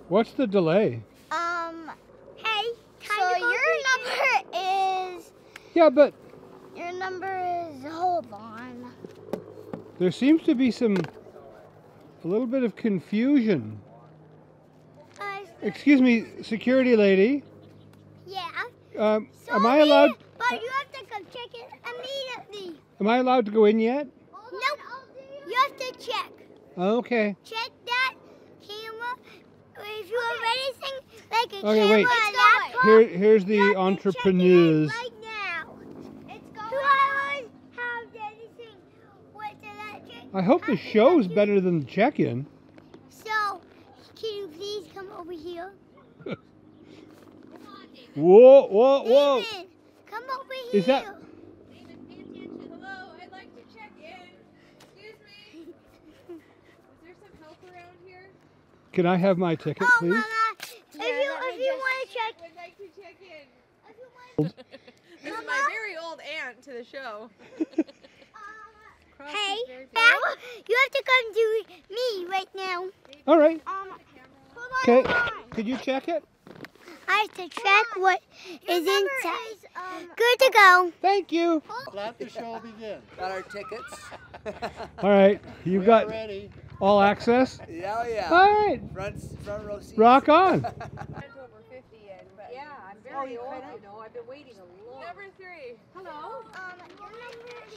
What's the delay? Hey, so your number is... Yeah, but... Your number is... Hold on. There seems to be a little bit of confusion. Excuse me, security lady. Yeah. Am I allowed... But you have to come check it immediately. Am I allowed to go in yet? Nope. You have to check. Okay. Check that camera. If you have anything like a Okay, camera, wait. a laptop, Here's the entrepreneurs. right now. It's going. Who have anything with electric? I hope the show's better than the check-in. So, can you please come over here? Whoa, whoa, whoa. David, come over here. Is that... David, pay attention. Hello, I'd like to check in. Excuse me. Is there some help around here? Can I have my ticket, Oh, please? Mama, if you want to check, I'd like to check in. if you want This is my very old aunt to the show. hey, Dad, you have to come to me right now. All right. Hold on. Okay. hold on. Could you check it? I have to check what is inside. Good to go. Thank you. Let the show begin. Got our tickets. All right. You We're got ready. all access? Yeah, oh yeah. All right. Front row seats. Rock on. Over 50 in, but yeah, I'm very old, you know. I've been waiting a long. Number 3. Hello. Your number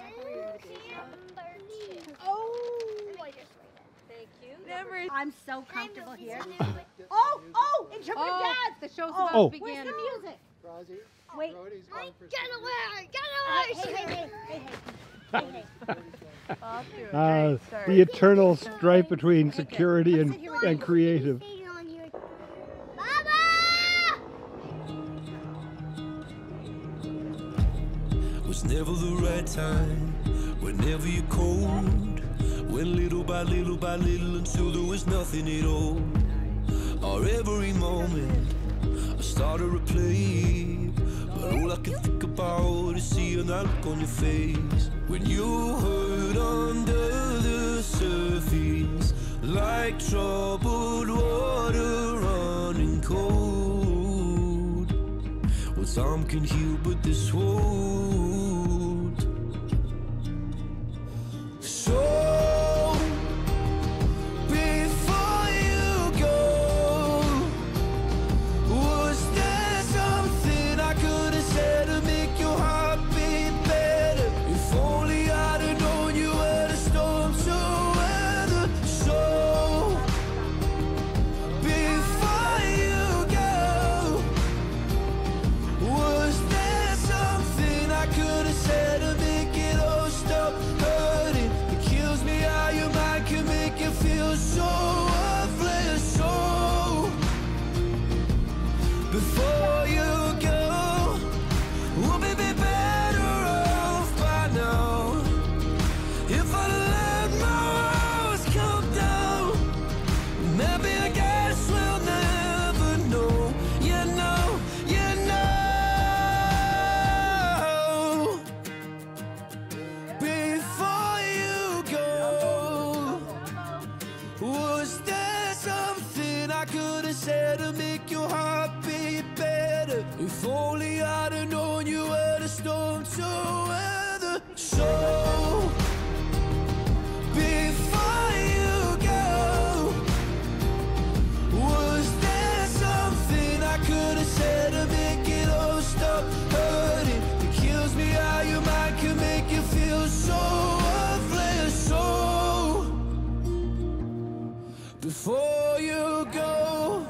is Thank you. I'm so comfortable here. number. Oh, interpretive dance. The show's Oh. about to Where's begin. the music? Rosie, Wait. Brody's going for Get away! The eternal strife between security and creative. Baba! Was never the right time, whenever you're cold. Went little by little until there was nothing at all. Or every moment I started to replay, but all I can think about is seeing that look on your face when you hurt under the surface, like troubled water running cold. Well, time can heal, but this won't. So before you go, was there something I could have said to make your heart beat better? If only I'd have known you were the storm to weather. So before you go, was there something I could have said to make it all stop hurting? It kills me how your mind can make you feel so worthless. So before you go, we'll be better off by now. If I let my walls come down, maybe I guess we'll never know. You know, you know. Before you go, was there something I could have said to make your heart beat better? If only I'd have known you were the storm to weather. So before you go, was there something I could have said to make it all stop hurting? It kills me how your mind can make you feel so worthless. So before you go,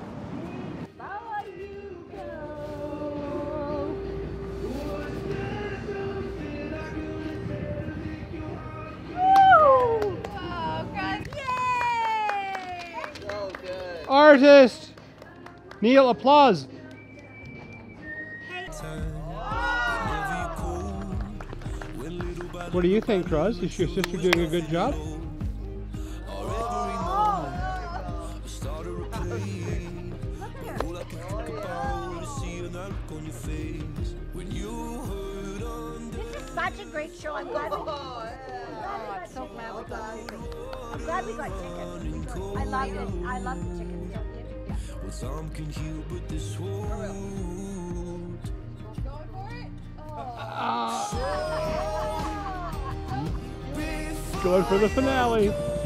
Oh, God. Yay! So good. Artist! Neil, applause. What do you think, Roz? Is your sister doing a good job? Such a great show. I'm glad. I'm so glad we got tickets. I loved it. I love the chicken. some can heal, but this won't. Going for it? Going for the finale.